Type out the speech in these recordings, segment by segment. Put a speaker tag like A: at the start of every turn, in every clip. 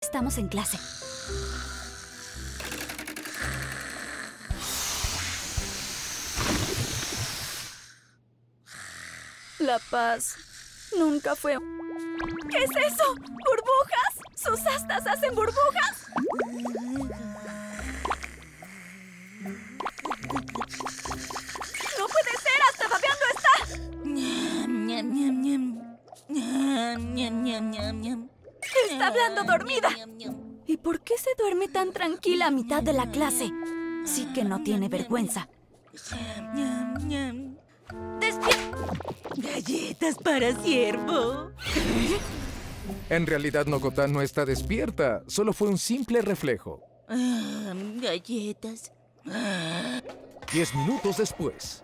A: Estamos en clase. La paz nunca fue... ¿Qué es eso? ¿Burbujas? ¿Sus astas hacen burbujas? ¡No puede ser! ¡Hasta babeando está! ¡Está hablando dormida! ¿Y por qué se duerme tan tranquila a mitad de la clase? Sí que no tiene vergüenza.
B: ¡Galletas para ciervo!
C: En realidad, Nokotán no está despierta. Solo fue un simple reflejo.
B: Galletas.
C: 10 minutos después.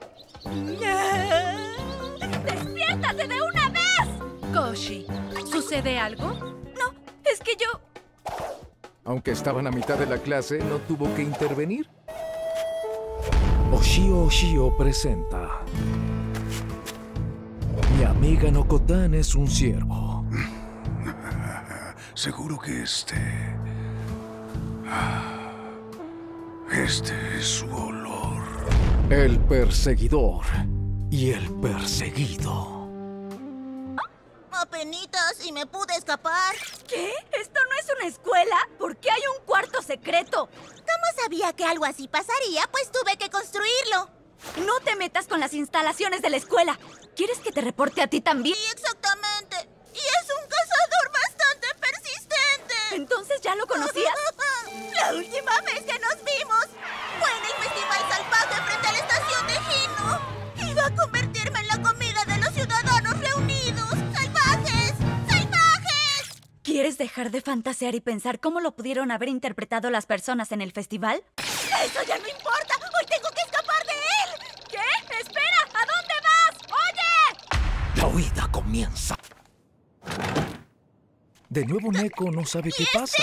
A: ¡Despiértate de una vez!
D: Koshi, ¿sucede algo?
A: No, es que yo...
C: Aunque estaban a mitad de la clase, no tuvo que intervenir. Oshio Oshio presenta... Mi amiga Nokotán es un ciervo.
E: Seguro que este es su olor.
C: El perseguidor y el perseguido.
B: Apenitas y me pude escapar.
A: ¿Qué? ¿Esto no es una escuela? ¿Por qué hay un cuarto secreto?
B: ¿Cómo sabía que algo así pasaría? Pues tuve que construirlo.
A: No te metas con las instalaciones de la escuela. ¿Quieres que te reporte a ti también?
B: Sí, exactamente. Y es un cazador bastante persistente.
A: ¿Entonces ya lo conocías?
B: La última vez que nos vimos fue en el Festival Salvaje frente a la estación de Hino. Iba a convertirme en la comida de los ciudadanos reunidos. ¡Salvajes! ¡Salvajes!
A: ¿Quieres dejar de fantasear y pensar cómo lo pudieron haber interpretado las personas en el festival?
B: ¡Eso ya no importa! ¡Hoy tengo que escapar de él!
A: ¿Qué? ¡Espera! ¿A dónde vas? ¡Oye!
C: La huida comienza. De nuevo Neko no sabe qué pasa.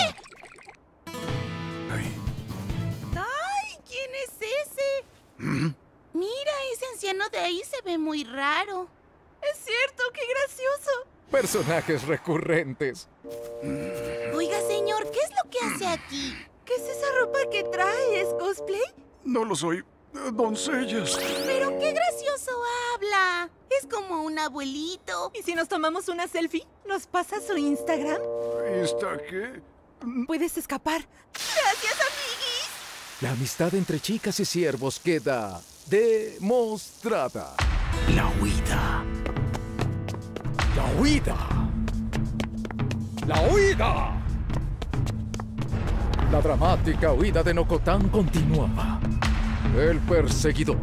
E: Ay,
B: ¡Ay! ¿Quién es ese? Mira, ese anciano de ahí se ve muy raro. Es cierto, qué gracioso.
C: Personajes recurrentes.
B: Oiga, señor, ¿qué es lo que hace aquí? ¿Qué es esa ropa que trae? ¿Es cosplay?
E: no lo soy. Doncellas.
B: Pero qué gracioso habla. Es como un abuelito.
D: ¿Y si nos tomamos una selfie? ¿Nos pasa su Instagram?
E: ¿Está qué?
D: Puedes escapar.
B: Gracias, amiguis.
C: La amistad entre chicas y ciervos queda demostrada. La huida. La huida. La huida. La dramática huida de Nokotán continuaba. El perseguidor.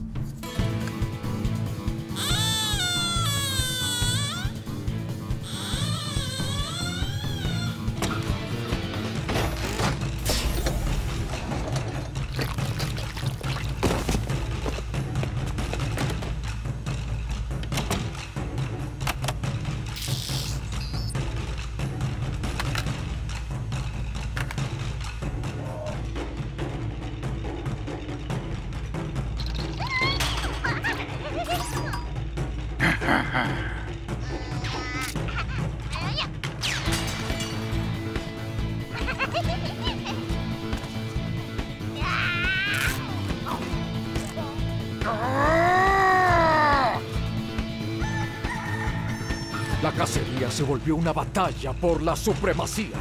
C: La cacería se volvió una batalla por la supremacía.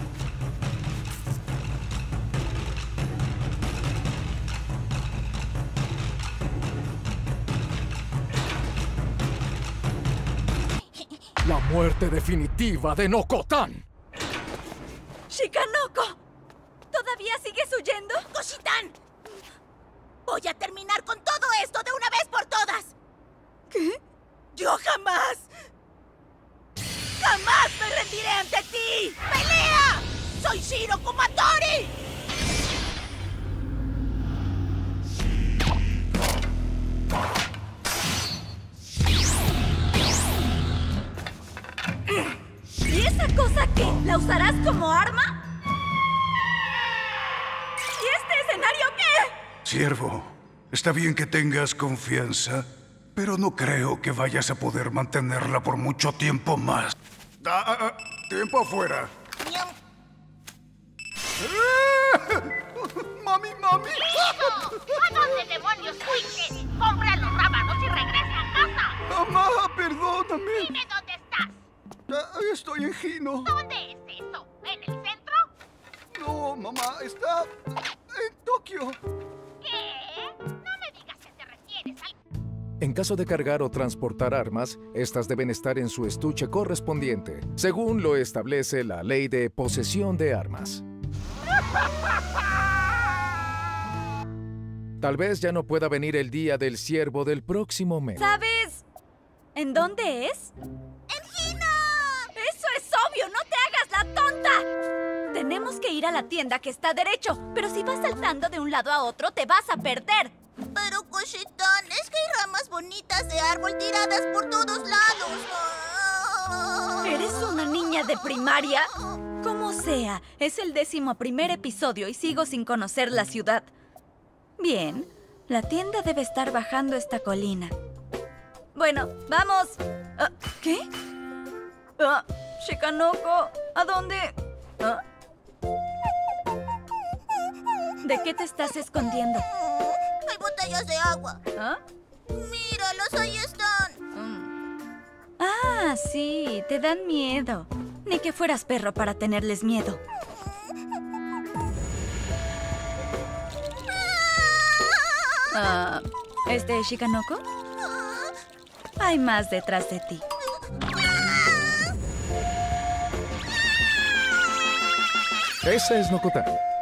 C: La muerte definitiva de Nokotán.
A: ¡Shikanoko! ¿Todavía sigues huyendo?
B: ¡Koshi-tan! Voy a terminar con todo esto de una vez por todas.
A: ¿Qué?
B: ¡Yo jamás! ¡Jamás me rendiré ante ti! ¡Pelea! ¡Soy Shiro Kumatori!
A: ¿Y esa cosa qué? ¿La usarás como arma? ¿Y este escenario qué?
E: Ciervo, está bien que tengas confianza, pero no creo que vayas a poder mantenerla por mucho tiempo más. Tiempo afuera.
B: Ñam. demonios fuiste? Compra los rábanos y regresa a casa.
E: Mamá, perdóname.
B: Dime dónde estás.
E: Estoy en Hino.
B: ¿Dónde es eso? ¿En el centro?
E: No, mamá, está en Tokio.
B: ¿Qué? No me digas que te refieres al...
C: En caso de cargar o transportar armas, estas deben estar en su estuche correspondiente, según lo establece la Ley de Posesión de Armas. Tal vez ya no pueda venir el día del ciervo del próximo mes.
A: ¿Sabes en dónde es?
B: ¡En Hino!
A: ¡Eso es obvio! ¡No te hagas la tonta! Tenemos que ir a la tienda que está derecho, pero si vas saltando de un lado a otro, te vas a perder.
B: Pero, Koshi-tan, es que hay ramas bonitas de árbol tiradas por todos lados.
A: ¿Eres una niña de primaria? Como sea, es el 11º episodio y sigo sin conocer la ciudad. Bien, la tienda debe estar bajando esta colina. Bueno, ¡vamos! ¿Qué? Shikanoko, ¿a dónde? ¿De qué te estás escondiendo?
B: Hay botellas de agua.
A: ¿Ah?
B: Míralos, ahí están.
A: Ah, sí, te dan miedo. Ni que fueras perro para tenerles miedo. ¿Este es Shikanoko? Hay más detrás de ti.
C: Esa es Noko-tan.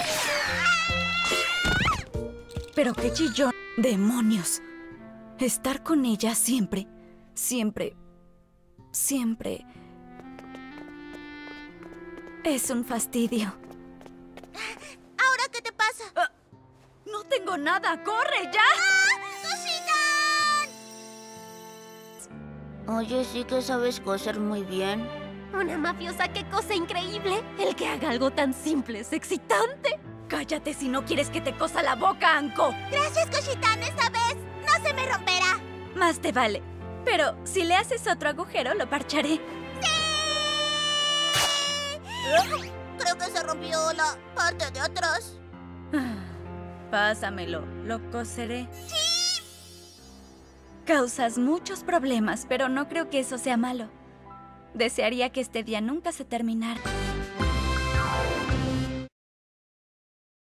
A: Pero qué chillón. ¡Demonios! Estar con ella siempre, siempre, siempre... es un fastidio.
B: ¿Ahora qué te pasa?
A: ¡No tengo nada! ¡Corre ya!
B: ¡Koshi-tan! Oye, sí que sabes coser muy bien.
A: Una mafiosa, qué cosa increíble. El que haga algo tan simple es excitante. Cállate si no quieres que te cosa la boca, Anko.
B: Gracias, Koshi-tan, esta vez no se me romperá.
A: Más te vale. Pero si le haces otro agujero, lo parcharé.
B: Creo que se rompió la parte de atrás.
A: Pásamelo, lo coseré. ¡Sí! Causas muchos problemas, pero no creo que eso sea malo. Desearía que este día nunca se terminara.